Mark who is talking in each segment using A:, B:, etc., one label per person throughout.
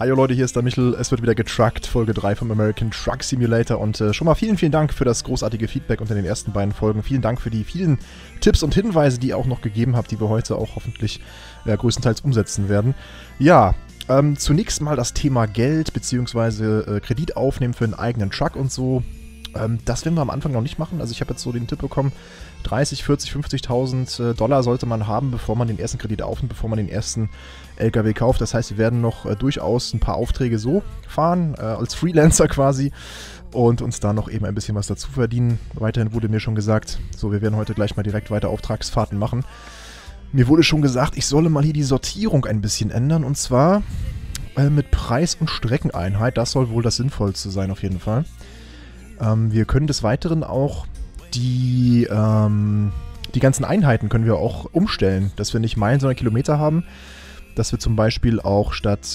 A: Hallo Leute, hier ist der Michel. Es wird wieder getruckt, Folge 3 vom American Truck Simulator. Und schon mal vielen, vielen Dank für das großartige Feedback unter den ersten beiden Folgen. Vielen Dank für die vielen Tipps und Hinweise, die ihr auch noch gegeben habt, die wir heute auch hoffentlich größtenteils umsetzen werden. Ja, zunächst mal das Thema Geld bzw. Kredit aufnehmen für einen eigenen Truck und so. Das werden wir am Anfang noch nicht machen. Also ich habe jetzt so den Tipp bekommen, 30, 40, 50.000 Dollar sollte man haben, bevor man den ersten Kredit aufnimmt, bevor man den ersten LKW kauft. Das heißt, wir werden noch durchaus ein paar Aufträge so fahren, als Freelancer quasi, und uns da noch eben ein bisschen was dazu verdienen. Weiterhin wurde mir schon gesagt, so, wir werden heute gleich mal direkt weiter Auftragsfahrten machen. Mir wurde schon gesagt, ich solle mal hier die Sortierung ein bisschen ändern, und zwar mit Preis- und Streckeneinheit. Das soll wohl das Sinnvollste sein auf jeden Fall. Wir können des Weiteren auch die ganzen Einheiten können wir auch umstellen, dass wir nicht Meilen, sondern Kilometer haben. Dass wir zum Beispiel auch statt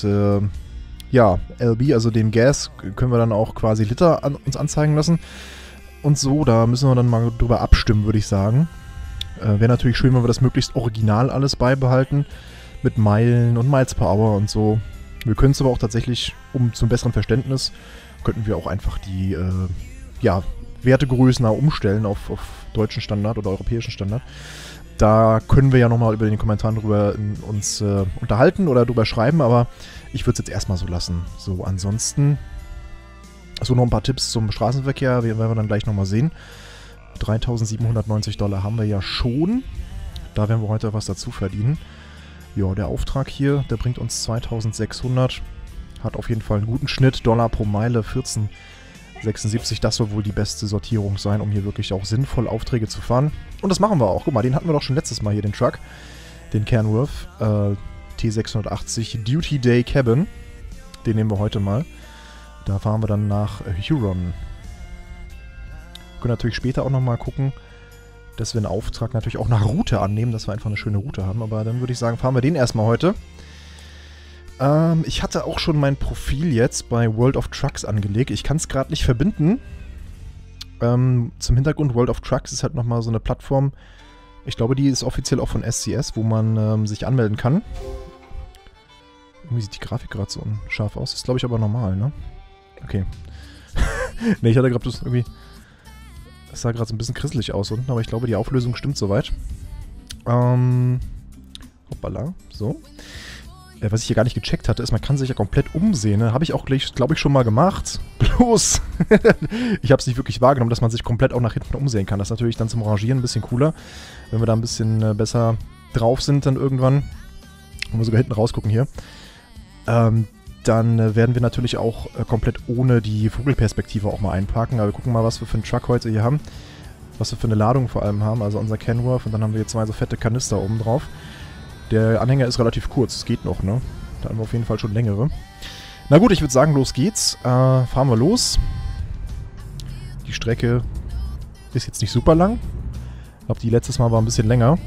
A: LB, also dem Gas, können wir dann auch quasi Liter uns anzeigen lassen. Und so, da müssen wir dann mal drüber abstimmen, würde ich sagen. Wäre natürlich schön, wenn wir das möglichst original alles beibehalten. Mit Meilen und Miles per Hour und so. Wir können es aber auch tatsächlich, zum besseren Verständnis, könnten wir auch einfach die Wertegrößen umstellen auf deutschen Standard oder europäischen Standard. Da können wir ja nochmal über den Kommentaren drüber uns unterhalten oder drüber schreiben, aber ich würde es jetzt erstmal so lassen. So, ansonsten so noch ein paar Tipps zum Straßenverkehr, werden wir dann gleich nochmal sehen. 3.790 Dollar haben wir ja schon. Da werden wir heute was dazu verdienen. Ja, der Auftrag hier, der bringt uns 2.600. Hat auf jeden Fall einen guten Schnitt. Dollar pro Meile 14,76. Das soll wohl die beste Sortierung sein, um hier wirklich auch sinnvoll Aufträge zu fahren. Und das machen wir auch. Guck mal, den hatten wir doch schon letztes Mal hier, den Truck. Den Kenworth T680 Duty Day Cabin. Den nehmen wir heute mal. Da fahren wir dann nach Huron. Wir können natürlich später auch nochmal gucken, dass wir einen Auftrag natürlich auch nach Route annehmen, dass wir einfach eine schöne Route haben. Aber dann würde ich sagen, fahren wir den erstmal heute. Ich hatte auch schon mein Profil jetzt bei World of Trucks angelegt. Ich kann es gerade nicht verbinden. Zum Hintergrund, World of Trucks ist halt nochmal so eine Plattform. Ich glaube, die ist offiziell auch von SCS, wo man sich anmelden kann. Irgendwie sieht die Grafik gerade so unscharf aus. Ist, glaube ich, aber normal, ne? Okay. Ne, ich hatte gerade das irgendwie... Das sah gerade so ein bisschen krisselig aus unten, aber ich glaube, die Auflösung stimmt soweit. Hoppala, so. Was ich hier gar nicht gecheckt hatte, ist, man kann sich ja komplett umsehen. Ne? Habe ich auch, glaube ich, schon mal gemacht. Bloß, ich habe es nicht wirklich wahrgenommen, dass man sich komplett auch nach hinten umsehen kann. Das ist natürlich dann zum Rangieren ein bisschen cooler, wenn wir da ein bisschen besser drauf sind dann irgendwann. Und wir sogar hinten rausgucken hier. Dann werden wir natürlich auch komplett ohne die Vogelperspektive auch mal einparken. Aber wir gucken mal, was wir für einen Truck heute hier haben. Was wir für eine Ladung vor allem haben. Also unser Kenworth. Und dann haben wir hier zwei so fette Kanister oben drauf. Der Anhänger ist relativ kurz, es geht noch, ne? Da haben wir auf jeden Fall schon längere. Na gut, ich würde sagen, los geht's. Fahren wir los. Die Strecke ist jetzt nicht super lang. Ich glaube, die letztes Mal war ein bisschen länger.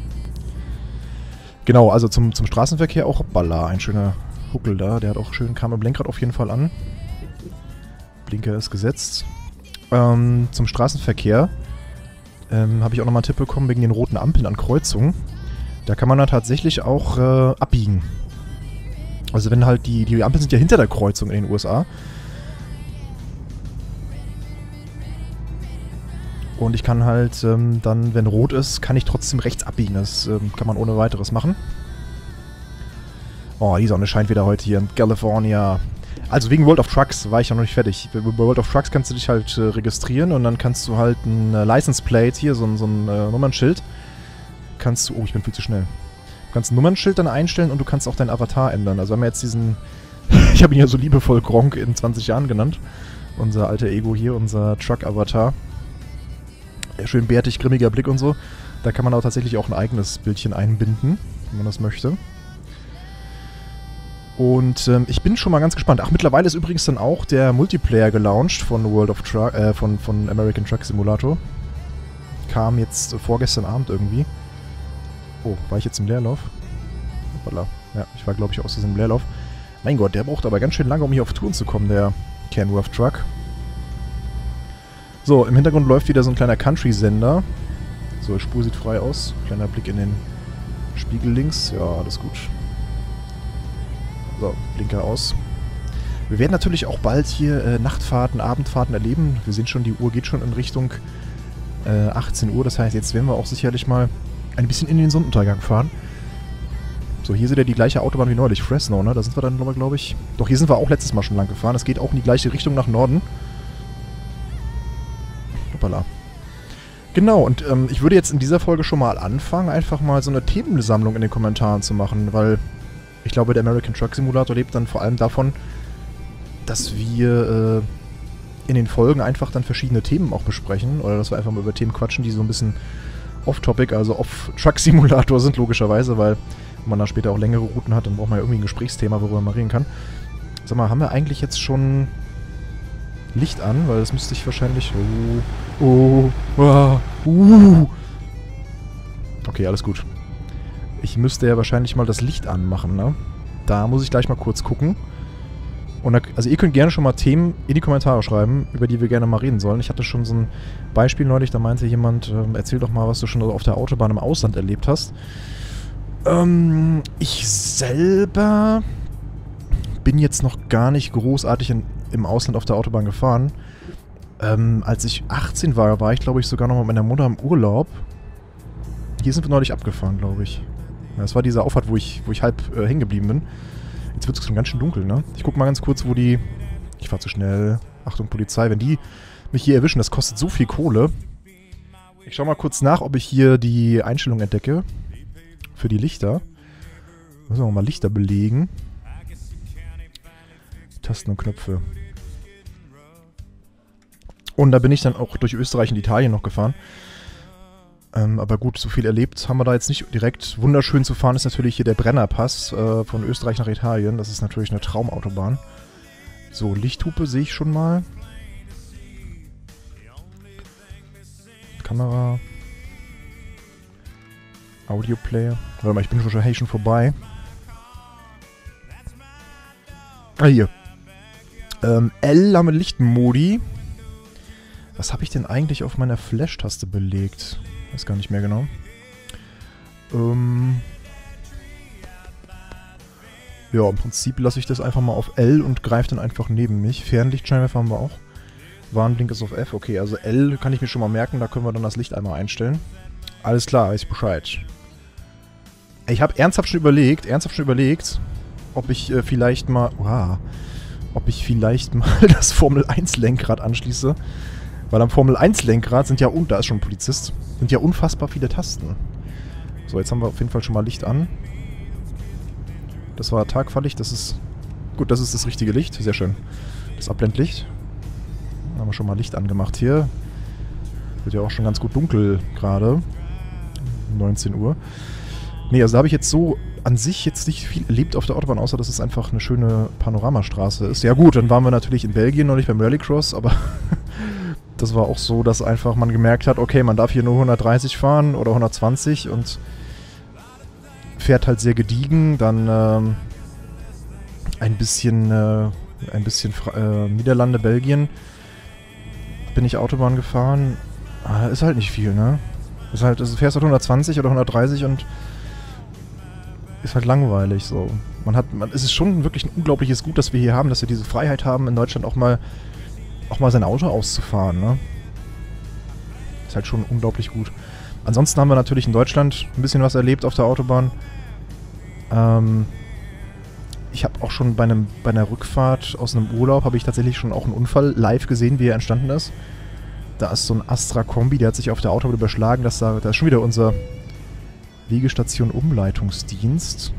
A: Genau, also zum Straßenverkehr auch hoppala, ein schöner Huckel da. Der hat auch schön, kam im Lenkrad auf jeden Fall an. Blinker ist gesetzt. Zum Straßenverkehr habe ich auch nochmal einen Tipp bekommen wegen den roten Ampeln an Kreuzungen. Da kann man dann tatsächlich auch abbiegen. Also wenn halt die Ampeln sind ja hinter der Kreuzung in den USA. Und ich kann halt dann, wenn rot ist, kann ich trotzdem rechts abbiegen. Das kann man ohne weiteres machen. Oh, die Sonne scheint wieder heute hier in California. Also wegen World of Trucks war ich ja noch nicht fertig. Bei World of Trucks kannst du dich halt registrieren und dann kannst du halt ein License Plate, hier so ein Nummernschild, kannst du... Oh, ich bin viel zu schnell. Du kannst ein Nummernschild dann einstellen und du kannst auch deinen Avatar ändern. Also haben wir jetzt diesen... ich habe ihn ja so liebevoll Gronk in 20 Jahren genannt. Unser alter Ego hier, unser Truck-Avatar. Schön bärtig, grimmiger Blick und so. Da kann man auch tatsächlich auch ein eigenes Bildchen einbinden, wenn man das möchte. Und ich bin schon mal ganz gespannt. Ach, mittlerweile ist übrigens dann auch der Multiplayer gelauncht von World of Truck, von American Truck Simulator. Kam jetzt vorgestern Abend irgendwie. Oh, war ich jetzt im Leerlauf? Hoppala. Ja, ich war, glaube ich, aus diesem Leerlauf. Mein Gott, der braucht aber ganz schön lange, um hier auf Touren zu kommen, der Kenworth Truck. So, im Hintergrund läuft wieder so ein kleiner Country-Sender. So, die Spur sieht frei aus. Kleiner Blick in den Spiegel links. Ja, alles gut. So, Blinker aus. Wir werden natürlich auch bald hier Nachtfahrten, Abendfahrten erleben. Wir sehen schon, die Uhr geht schon in Richtung 18 Uhr. Das heißt, jetzt werden wir auch sicherlich mal ein bisschen in den Sonnenuntergang fahren. So, hier seht ihr die gleiche Autobahn wie neulich, Fresno, ne? Da sind wir dann nochmal, glaube ich. Doch, hier sind wir auch letztes Mal schon lang gefahren. Es geht auch in die gleiche Richtung nach Norden. Hoppala. Genau, und ich würde jetzt in dieser Folge schon mal anfangen, einfach mal so eine Themensammlung in den Kommentaren zu machen, weil ich glaube, der American Truck Simulator lebt dann vor allem davon, dass wir in den Folgen einfach dann verschiedene Themen auch besprechen oder dass wir einfach mal über Themen quatschen, die so ein bisschen off-topic, also off-Truck-Simulator sind, logischerweise, weil wenn man da später auch längere Routen hat, dann braucht man ja irgendwie ein Gesprächsthema, worüber man reden kann. Sag mal, haben wir eigentlich jetzt schon Licht an? Weil das müsste ich wahrscheinlich... Okay, alles gut. Ich müsste ja wahrscheinlich mal das Licht anmachen, ne? Da muss ich gleich mal kurz gucken. Und da, also ihr könnt gerne schon mal Themen in die Kommentare schreiben, über die wir gerne mal reden sollen. Ich hatte schon so ein Beispiel neulich, da meinte jemand, erzähl doch mal, was du schon auf der Autobahn im Ausland erlebt hast. Ich selber bin jetzt noch gar nicht großartig im Ausland auf der Autobahn gefahren. Als ich 18 war, war ich, glaube ich, sogar noch mit meiner Mutter im Urlaub. Hier sind wir neulich abgefahren, glaube ich. Ja, das war diese Auffahrt, wo ich halb hängen geblieben bin. Jetzt wird es schon ganz schön dunkel, ne? Ich guck mal ganz kurz, wo die... Ich fahr zu schnell. Achtung, Polizei. Wenn die mich hier erwischen, das kostet so viel Kohle. Ich schau mal kurz nach, ob ich hier die Einstellung entdecke. Für die Lichter. Müssen wir mal Lichter belegen. Tasten und Knöpfe. Und da bin ich dann auch durch Österreich und Italien noch gefahren. Aber gut, so viel erlebt haben wir da jetzt nicht direkt. Wunderschön zu fahren ist natürlich hier der Brennerpass von Österreich nach Italien. Das ist natürlich eine Traumautobahn. So, Lichthupe sehe ich schon mal. Kamera. Audioplayer. Warte mal, ich bin schon vorbei. Ah, hier. L haben wir Lichtmodi. Was habe ich denn eigentlich auf meiner Flash-Taste belegt? Weiß gar nicht mehr genau. Ja, im Prinzip lasse ich das einfach mal auf L und greife dann einfach neben mich. Fernlichtscheinwerfer haben wir auch. Warnblink ist auf F. Okay, also L kann ich mir schon mal merken. Da können wir dann das Licht einmal einstellen. Alles klar, weiß ich Bescheid. Ich habe ernsthaft schon überlegt, ob ich vielleicht mal... ob ich vielleicht mal das Formel-1-Lenkrad anschließe. Weil am Formel-1-Lenkrad sind ja, da ist schon ein Polizist, sind ja unfassbar viele Tasten. So, jetzt haben wir auf jeden Fall schon mal Licht an. Das war Tagfahrlicht, das ist... Gut, das ist das richtige Licht, sehr schön. Das Abblendlicht. Dann haben wir schon mal Licht angemacht hier. Wird ja auch schon ganz gut dunkel gerade. 19 Uhr. Nee, also da habe ich jetzt so an sich jetzt nicht viel erlebt auf der Autobahn, außer dass es einfach eine schöne Panoramastraße ist. Ja gut, dann waren wir natürlich in Belgien noch nicht beim Rallycross, aber das war auch so, dass einfach man gemerkt hat, okay, man darf hier nur 130 fahren oder 120 und fährt halt sehr gediegen. Dann ein bisschen Niederlande, Belgien bin ich Autobahn gefahren. Ist halt nicht viel, ne? Ist halt, also fährst halt 120 oder 130 und ist halt langweilig so. Es ist schon wirklich ein unglaubliches Gut, dass wir hier haben, dass wir diese Freiheit haben, in Deutschland auch mal sein Auto auszufahren, ne? Ist halt schon unglaublich gut. Ansonsten haben wir natürlich in Deutschland ein bisschen was erlebt auf der Autobahn. Ich habe auch schon bei einer Rückfahrt aus einem Urlaub, habe ich tatsächlich schon auch einen Unfall live gesehen, wie er entstanden ist. Da ist so ein Astra-Kombi, der hat sich auf der Autobahn überschlagen. Da ist schon wieder unser Wegestation-Umleitungsdienst.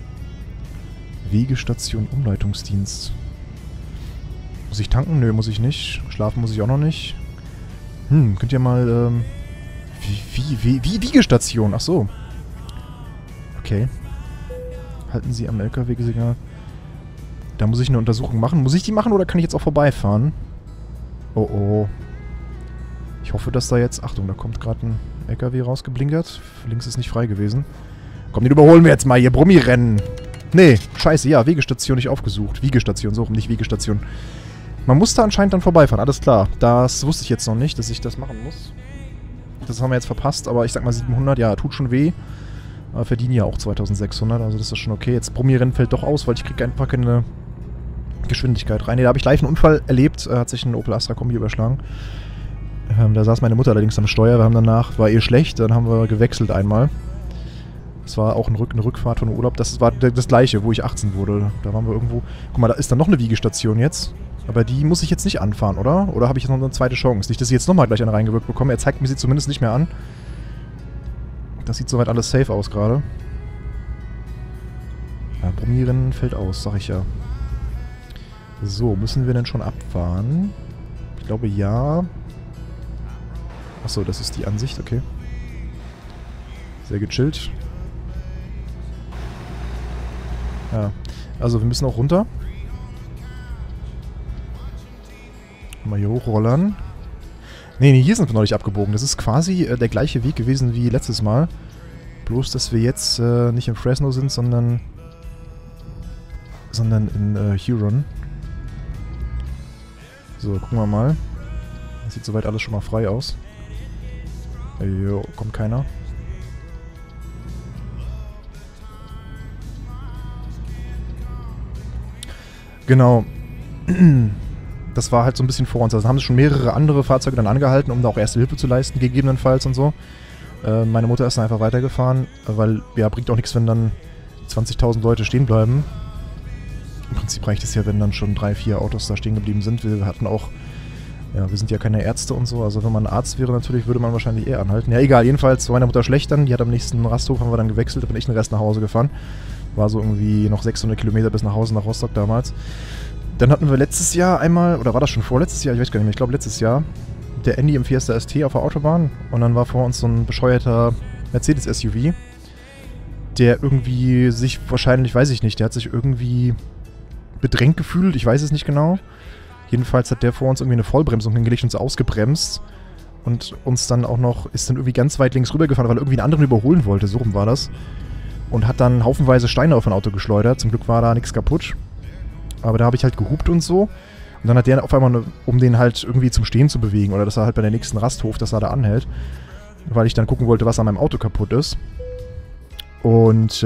A: Wegestation-Umleitungsdienst. Muss ich tanken? Nö, muss ich nicht. Schlafen muss ich auch noch nicht. Könnt ihr mal, Wiegestation? Ach so. Okay. Halten Sie am LKW-Signal. Da muss ich eine Untersuchung machen. Muss ich die machen oder kann ich jetzt auch vorbeifahren? Oh oh. Ich hoffe, dass da jetzt... Achtung, da kommt gerade ein LKW rausgeblinkert. Links ist nicht frei gewesen. Komm, den überholen wir jetzt mal hier. Brummi-Rennen. Nee, scheiße, ja, Wegestation nicht aufgesucht. Wiegestation, so rum, nicht Wegestation. Man muss da anscheinend dann vorbeifahren, alles klar. Das wusste ich jetzt noch nicht, dass ich das machen muss. Das haben wir jetzt verpasst, aber ich sag mal 700, ja, tut schon weh. Aber verdienen ja auch 2600, also das ist schon okay. Jetzt Brummi-Rennen fällt doch aus, weil ich kriege einfach keine Geschwindigkeit rein. Ne, da habe ich live einen Unfall erlebt, hat sich ein Opel Astra Kombi überschlagen. Da saß meine Mutter allerdings am Steuer, wir haben danach, war ihr schlecht, dann haben wir gewechselt einmal. Das war auch eine Rückfahrt von Urlaub, das war das gleiche, wo ich 18 wurde. Da waren wir irgendwo, guck mal, da ist dann noch eine Wiegestation jetzt. Aber die muss ich jetzt nicht anfahren, oder? Oder habe ich jetzt noch eine zweite Chance? Nicht, dass ich jetzt nochmal gleich eine reingewirkt bekomme, er zeigt mir sie zumindest nicht mehr an. Das sieht soweit alles safe aus gerade. Ja, Brummieren fällt aus, sag ich ja. So, müssen wir denn schon abfahren? Ich glaube, ja. Achso, das ist die Ansicht, okay. Sehr gechillt. Ja, also wir müssen auch runter. Mal hier hochrollern. Nee, hier sind wir noch nicht abgebogen. Das ist quasi der gleiche Weg gewesen wie letztes Mal. Bloß, dass wir jetzt nicht in Fresno sind, sondern in Huron. So, gucken wir mal. Das sieht soweit alles schon mal frei aus. Jo, kommt keiner. Genau. Das war halt so ein bisschen vor uns. Also haben sich schon mehrere andere Fahrzeuge dann angehalten, um da auch erste Hilfe zu leisten, gegebenenfalls und so. Meine Mutter ist dann einfach weitergefahren, weil, ja, bringt auch nichts, wenn dann 20.000 Leute stehen bleiben. Im Prinzip reicht es ja, wenn dann schon 3, 4 Autos da stehen geblieben sind. Wir hatten auch, ja, wir sind ja keine Ärzte und so, also wenn man ein Arzt wäre natürlich, würde man wahrscheinlich eher anhalten. Ja, egal, jedenfalls war meine Mutter schlecht dann, die hat am nächsten Rasthof, haben wir dann gewechselt, da bin ich den Rest nach Hause gefahren. War so irgendwie noch 600 Kilometer bis nach Hause, nach Rostock damals. Dann hatten wir letztes Jahr einmal, oder war das schon vorletztes Jahr? Ich weiß gar nicht mehr, ich glaube letztes Jahr, der Andy im Fiesta ST auf der Autobahn und dann war vor uns so ein bescheuerter Mercedes-SUV, der irgendwie sich wahrscheinlich, weiß ich nicht, der hat sich irgendwie bedrängt gefühlt, ich weiß es nicht genau. Jedenfalls hat der vor uns irgendwie eine Vollbremsung hingelegt und uns ausgebremst und uns dann auch noch, ist dann irgendwie ganz weit links rübergefahren, weil er irgendwie einen anderen überholen wollte, so rum war das. Und hat dann haufenweise Steine auf ein Auto geschleudert, zum Glück war da nichts kaputt. Aber da habe ich halt gehupt und so. Und dann hat der auf einmal, um den halt irgendwie zum Stehen zu bewegen, oder dass er halt bei der nächsten Rasthof, dass er da anhält, weil ich dann gucken wollte, was an meinem Auto kaputt ist. Und,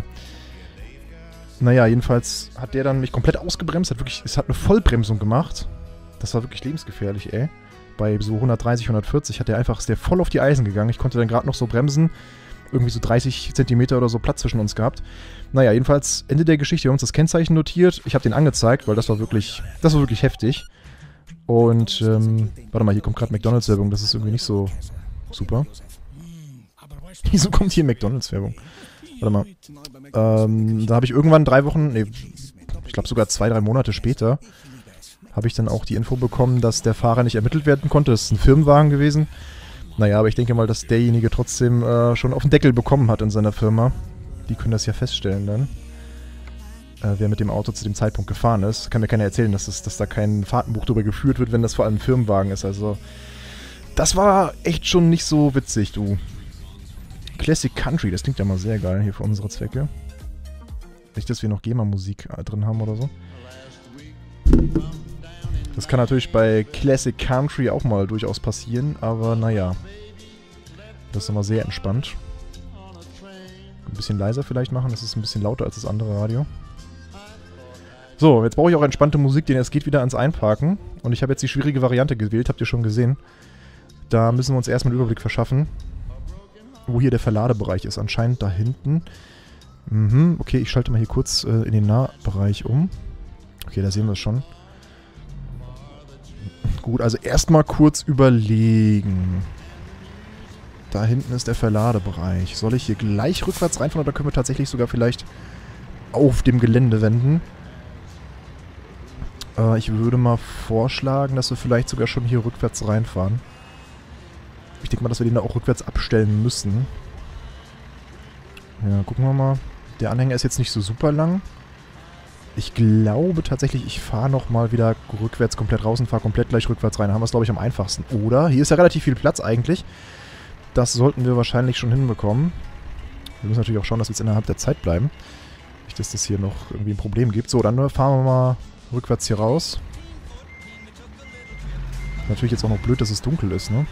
A: naja, jedenfalls hat der dann mich komplett ausgebremst, es hat eine Vollbremsung gemacht. Das war wirklich lebensgefährlich, ey. Bei so 130, 140 ist der voll auf die Eisen gegangen. Ich konnte dann gerade noch so bremsen. Irgendwie so 30 Zentimeter oder so Platz zwischen uns gehabt. Naja, jedenfalls Ende der Geschichte. Wir haben uns das Kennzeichen notiert. Ich habe den angezeigt, weil das war wirklich heftig. Und, warte mal, hier kommt gerade McDonalds-Werbung. Das ist irgendwie nicht so super. Wieso kommt hier McDonalds-Werbung? Warte mal. Da habe ich irgendwann 3 Wochen, nee, ich glaube sogar 2, 3 Monate später, habe ich dann auch die Info bekommen, dass der Fahrer nicht ermittelt werden konnte. Das ist ein Firmenwagen gewesen. Naja, aber ich denke mal, dass derjenige trotzdem schon auf den Deckel bekommen hat in seiner Firma. Die können das ja feststellen dann. Wer mit dem Auto zu dem Zeitpunkt gefahren ist. Kann mir keiner erzählen, dass da kein Fahrtenbuch drüber geführt wird, wenn das vor allem ein Firmenwagen ist. Also, das war echt schon nicht so witzig, du. Classic Country, das klingt ja mal sehr geil hier für unsere Zwecke. Nicht, dass wir noch GEMA-Musik drin haben oder so. Das kann natürlich bei Classic Country auch mal durchaus passieren, aber naja. Das ist immer sehr entspannt. Ein bisschen leiser vielleicht machen, das ist ein bisschen lauter als das andere Radio. So, jetzt brauche ich auch entspannte Musik, denn es geht wieder ans Einparken. Und ich habe jetzt die schwierige Variante gewählt, habt ihr schon gesehen. Da müssen wir uns erstmal einen Überblick verschaffen, wo hier der Verladebereich ist. Anscheinend da hinten. Okay, ich schalte mal hier kurz in den Nahbereich um. Okay, da sehen wir es schon. Gut, also erstmal kurz überlegen. Da hinten ist der Verladebereich. Soll ich hier gleich rückwärts reinfahren oder können wir tatsächlich sogar vielleicht auf dem Gelände wenden? Ich würde mal vorschlagen, dass wir vielleicht sogar schon hier rückwärts reinfahren. Ich denke mal, dass wir den da auch rückwärts abstellen müssen. Ja, gucken wir mal. Der Anhänger ist jetzt nicht so super lang. Ich glaube tatsächlich, ich fahre nochmal wieder rückwärts komplett raus und fahre komplett gleich rückwärts rein. Da haben wir es, glaube ich, am einfachsten. Oder, hier ist ja relativ viel Platz eigentlich. Das sollten wir wahrscheinlich schon hinbekommen. Wir müssen natürlich auch schauen, dass wir jetzt innerhalb der Zeit bleiben. Nicht, dass das hier noch irgendwie ein Problem gibt. So, dann fahren wir mal rückwärts hier raus. Natürlich jetzt auch noch blöd, dass es dunkel ist, ne?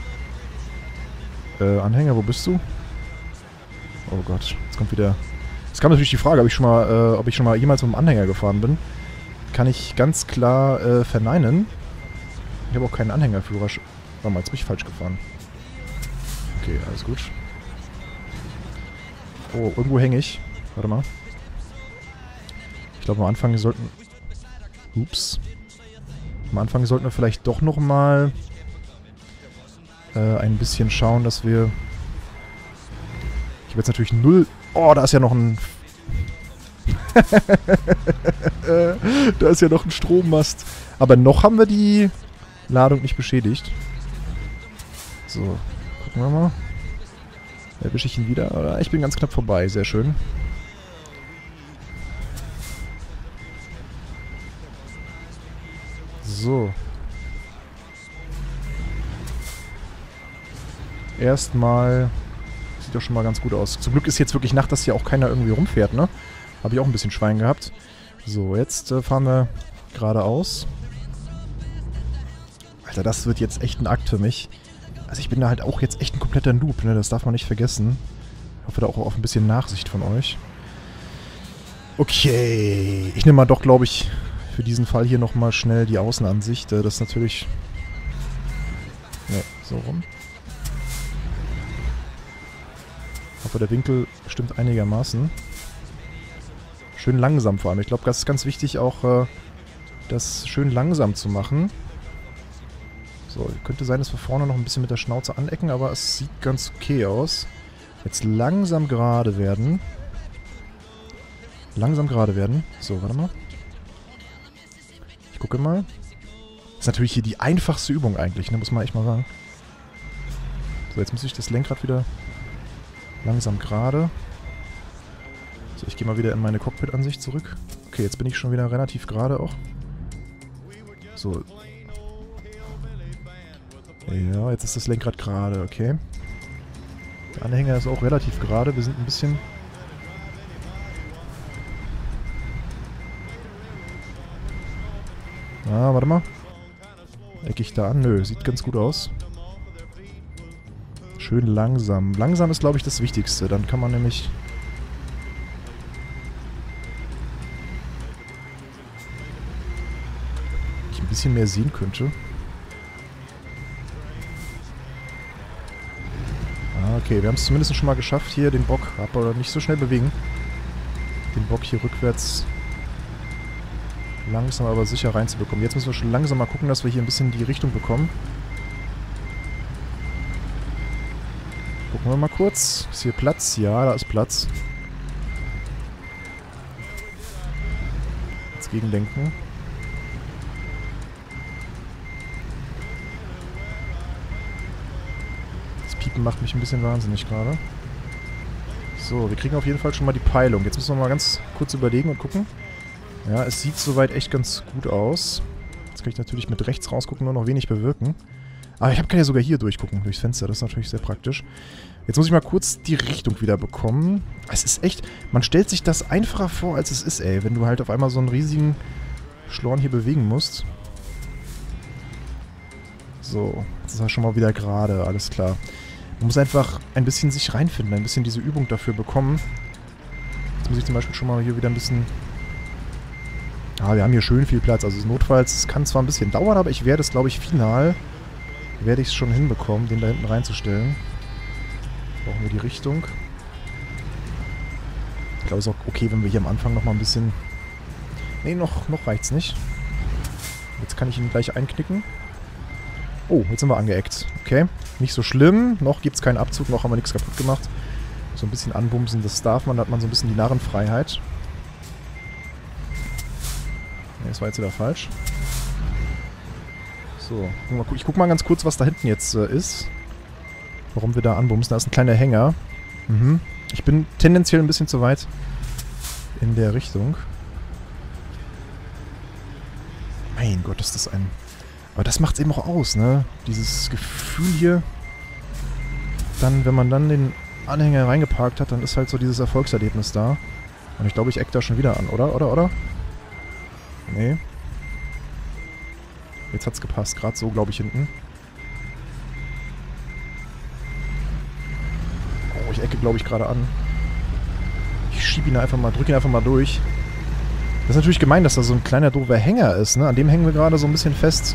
A: Anhänger, wo bist du? Oh Gott, jetzt kommt wieder Es kam natürlich die Frage, ob ich schon mal jemals mit einem Anhänger gefahren bin. Kann ich ganz klar verneinen. Ich habe auch keinen Anhängerführer. Warte mal, jetzt bin ich falsch gefahren. Okay, alles gut. Oh, irgendwo hänge ich. Warte mal. Ich glaube, am Anfang sollten... Ups. Am Anfang sollten wir vielleicht doch nochmal ein bisschen schauen, dass wir... Ich habe jetzt natürlich null... Oh, da ist ja noch ein... Da ist ja noch ein Strommast. Aber noch haben wir die Ladung nicht beschädigt. So, gucken wir mal. Erwische ich ihn wieder? Ich bin ganz knapp vorbei, sehr schön. So. Erstmal... Sieht doch schon mal ganz gut aus. Zum Glück ist jetzt wirklich Nacht, dass hier auch keiner irgendwie rumfährt, ne? Habe ich auch ein bisschen Schwein gehabt. So, jetzt fahren wir geradeaus. Alter, das wird jetzt echt ein Akt für mich. Also ich bin da halt auch jetzt echt ein kompletter Noob, ne? Das darf man nicht vergessen. Ich hoffe da auch auf ein bisschen Nachsicht von euch. Okay. Ich nehme mal doch, glaube ich, für diesen Fall hier nochmal schnell die Außenansicht. Das ist natürlich... Ne, so rum. Ich hoffe, der Winkel stimmt einigermaßen. Schön langsam vor allem. Ich glaube, das ist ganz wichtig, auch das schön langsam zu machen. So, könnte sein, dass wir vorne noch ein bisschen mit der Schnauze anecken, aber es sieht ganz okay aus. Jetzt langsam gerade werden. Langsam gerade werden. So, warte mal. Ich gucke mal. Das ist natürlich hier die einfachste Übung eigentlich, ne? Muss man echt mal sagen. So, jetzt muss ich das Lenkrad wieder langsam gerade. So, ich gehe mal wieder in meine Cockpit-Ansicht zurück. Okay, jetzt bin ich schon wieder relativ gerade auch. So. Ja, jetzt ist das Lenkrad gerade, okay. Der Anhänger ist auch relativ gerade. Wir sind ein bisschen... Ah, warte mal. Ecke ich da an? Nö, sieht ganz gut aus. Schön langsam. Langsam ist, glaube ich, das Wichtigste. Dann kann man nämlich... ich ein bisschen mehr sehen könnte. Ah, okay. Wir haben es zumindest schon mal geschafft, hier den Bock, aber nicht so schnell bewegen. Den Bock hier rückwärts langsam aber sicher reinzubekommen. Jetzt müssen wir schon langsam mal gucken, dass wir hier ein bisschen die Richtung bekommen. Gucken wir mal kurz. Ist hier Platz? Ja, da ist Platz. Jetzt gegenlenken. Das Piepen macht mich ein bisschen wahnsinnig gerade. So, wir kriegen auf jeden Fall schon mal die Peilung. Jetzt müssen wir mal ganz kurz überlegen und gucken. Ja, es sieht soweit echt ganz gut aus. Jetzt kann ich natürlich mit rechts rausgucken, nur noch wenig bewirken. Aber ich kann ja sogar hier durchgucken, durchs Fenster. Das ist natürlich sehr praktisch. Jetzt muss ich mal kurz die Richtung wieder bekommen. Es ist echt... Man stellt sich das einfacher vor, als es ist, ey. Wenn du halt auf einmal so einen riesigen Schlorn hier bewegen musst. So, jetzt ist er schon mal wieder gerade. Alles klar. Man muss einfach ein bisschen sich reinfinden, ein bisschen diese Übung dafür bekommen. Jetzt muss ich zum Beispiel schon mal hier wieder ein bisschen... Ah, wir haben hier schön viel Platz. Also notfalls, es kann zwar ein bisschen dauern, aber ich werde es, glaube ich, final... werde ich es schon hinbekommen, den da hinten reinzustellen. Brauchen wir die Richtung. Ich glaube, es ist auch okay, wenn wir hier am Anfang nochmal ein bisschen... Nee, noch reicht's nicht. Jetzt kann ich ihn gleich einknicken. Oh, jetzt sind wir angeeckt. Okay, nicht so schlimm. Noch gibt es keinen Abzug, noch haben wir nichts kaputt gemacht. So ein bisschen anbumsen, das darf man, da hat man so ein bisschen die Narrenfreiheit. Nee, das war jetzt wieder falsch. So, ich guck mal ganz kurz, was da hinten jetzt ist. Warum wir da anbumsen. Da ist ein kleiner Hänger. Mhm. Ich bin tendenziell ein bisschen zu weit in der Richtung. Mein Gott, ist das ein... Aber das macht's eben auch aus, ne? Dieses Gefühl hier. Dann, wenn man dann den Anhänger reingeparkt hat, dann ist halt so dieses Erfolgserlebnis da. Und ich glaube, ich eck da schon wieder an, oder? Nee. Jetzt hat's gepasst. Gerade so, glaube ich, hinten. Oh, ich ecke, glaube ich, gerade an. Ich schieb ihn einfach mal, drück ihn einfach mal durch. Das ist natürlich gemein, dass da so ein kleiner doofer Hänger ist, ne? An dem hängen wir gerade so ein bisschen fest.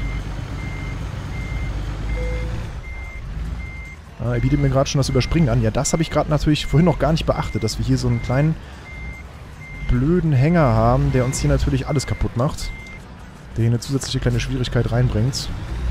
A: Er bietet mir gerade schon das Überspringen an. Ja, das habe ich gerade natürlich vorhin noch gar nicht beachtet, dass wir hier so einen kleinen blöden Hänger haben, der uns hier natürlich alles kaputt macht. Der hier eine zusätzliche kleine Schwierigkeit reinbringt.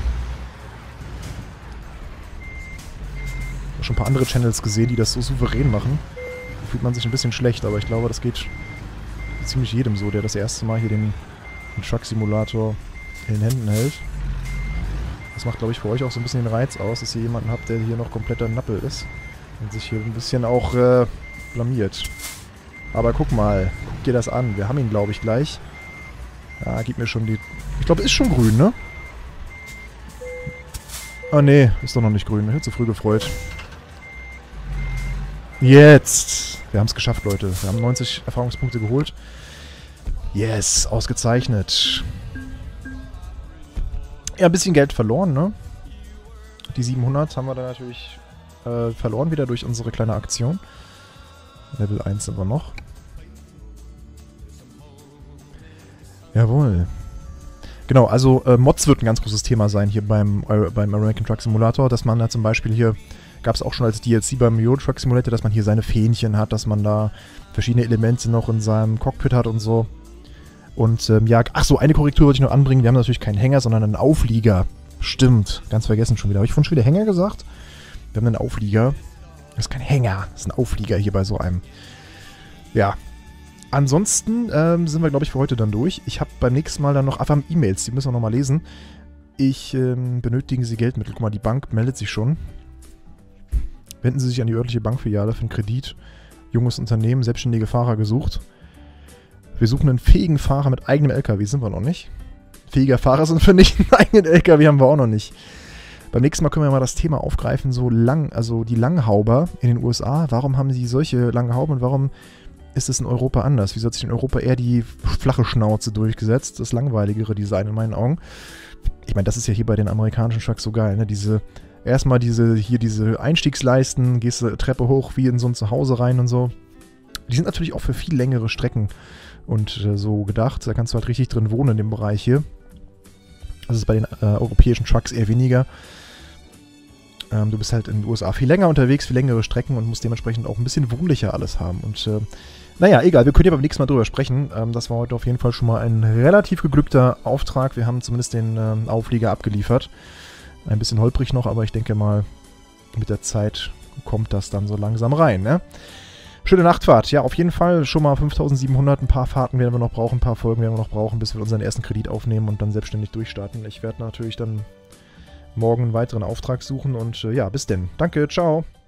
A: Ich habe schon ein paar andere Channels gesehen, die das so souverän machen. Da fühlt man sich ein bisschen schlecht, aber ich glaube, das geht ziemlich jedem so, der das erste Mal hier den Truck-Simulator in den Händen hält. Das macht, glaube ich, für euch auch so ein bisschen den Reiz aus, dass ihr jemanden habt, der hier noch kompletter Nappel ist. Und sich hier ein bisschen auch blamiert. Aber guck mal, guck dir das an. Wir haben ihn, glaube ich, gleich. Ja, gib mir schon die... Ich glaube, ist schon grün, ne? Ah, nee, ist doch noch nicht grün. Ich hätte zu früh gefreut. Jetzt! Wir haben es geschafft, Leute. Wir haben 90 Erfahrungspunkte geholt. Yes, ausgezeichnet. Ja, ein bisschen Geld verloren, ne? Die 700 haben wir dann natürlich verloren wieder durch unsere kleine Aktion. Level 1 sind wir noch. Jawohl. Genau, also Mods wird ein ganz großes Thema sein hier beim American Truck Simulator, dass man da zum Beispiel hier, gab es auch schon als DLC beim Euro Truck Simulator, dass man hier seine Fähnchen hat, dass man da verschiedene Elemente noch in seinem Cockpit hat und so. Und ja, ach so, eine Korrektur wollte ich noch anbringen. Wir haben natürlich keinen Hänger, sondern einen Auflieger. Stimmt, ganz vergessen schon wieder. Habe ich vorhin schon wieder Hänger gesagt? Wir haben einen Auflieger. Das ist kein Hänger, das ist ein Auflieger hier bei so einem. Ja. Ansonsten sind wir, glaube ich, für heute dann durch. Ich habe beim nächsten Mal dann noch... Ach, wir haben E-Mails, die müssen wir nochmal lesen. Benötigen Sie Geldmittel? Guck mal, die Bank meldet sich schon. Wenden Sie sich an die örtliche Bankfiliale für einen Kredit. Junges Unternehmen, selbstständige Fahrer gesucht. Wir suchen einen fähigen Fahrer mit eigenem LKW, sind wir noch nicht. Fähiger Fahrer sind wir nicht, einen eigenen LKW haben wir auch noch nicht. Beim nächsten Mal können wir mal das Thema aufgreifen, also die Langhauber in den USA. Warum haben sie solche langen Hauben und warum ist es in Europa anders? Wieso hat sich in Europa eher die flache Schnauze durchgesetzt? Das langweiligere Design in meinen Augen. Ich meine, das ist ja hier bei den amerikanischen Trucks so geil, ne? Erstmal diese Einstiegsleisten, gehst du Treppe hoch wie in so ein Zuhause rein und so. Die sind natürlich auch für viel längere Strecken und so gedacht. Da kannst du halt richtig drin wohnen in dem Bereich hier. Das ist bei den europäischen Trucks eher weniger. Du bist halt in den USA viel länger unterwegs, viel längere Strecken und musst dementsprechend auch ein bisschen wohnlicher alles haben. Und naja, egal, wir können ja beim nächsten Mal drüber sprechen. Das war heute auf jeden Fall schon mal ein relativ geglückter Auftrag. Wir haben zumindest den Auflieger abgeliefert. Ein bisschen holprig noch, aber ich denke mal, mit der Zeit kommt das dann so langsam rein, ne? Schöne Nachtfahrt. Ja, auf jeden Fall schon mal 5700. Ein paar Fahrten werden wir noch brauchen, ein paar Folgen werden wir noch brauchen, bis wir unseren ersten Kredit aufnehmen und dann selbstständig durchstarten. Ich werde natürlich dann morgen einen weiteren Auftrag suchen und ja, bis denn. Danke, ciao.